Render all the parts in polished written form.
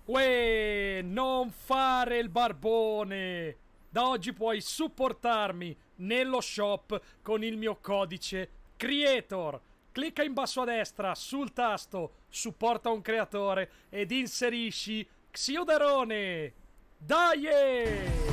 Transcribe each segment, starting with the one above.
Uè, non fare il barbone! Da oggi puoi supportarmi nello shop con il mio codice CREATOR. Clicca in basso a destra sul tasto supporta un creatore ed inserisci Xiuderone. Dai!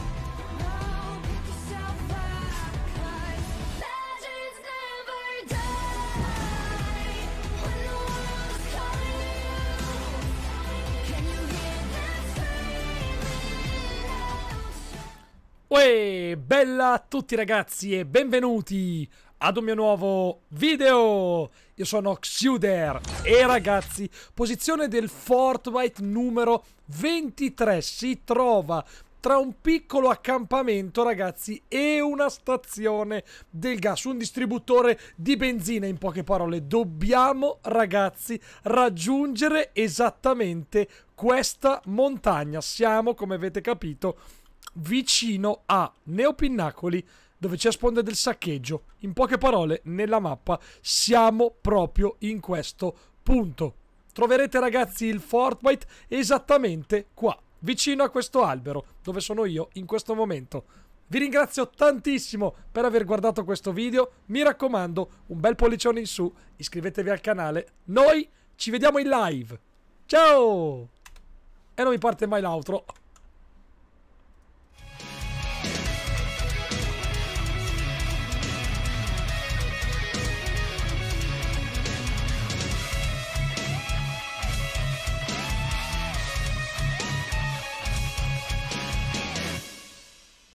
Uè, bella a tutti ragazzi e benvenuti ad un mio nuovo video. Io sono Xiuder e ragazzi, posizione del Fortnite numero 23. Si trova tra un piccolo accampamento ragazzi e una stazione del gas, un distributore di benzina. In poche parole, dobbiamo ragazzi raggiungere esattamente questa montagna. Siamo, come avete capito, vicino a Neopinnacoli, dove c'è Sponde del Saccheggio. In poche parole, nella mappa siamo proprio in questo punto. Troverete ragazzi il Fortnite esattamente qua, vicino a questo albero, dove sono io in questo momento. Vi ringrazio tantissimo per aver guardato questo video. Mi raccomando, un bel pollicione in su, iscrivetevi al canale. Noi ci vediamo in live. Ciao! E non mi parte mai l'outro.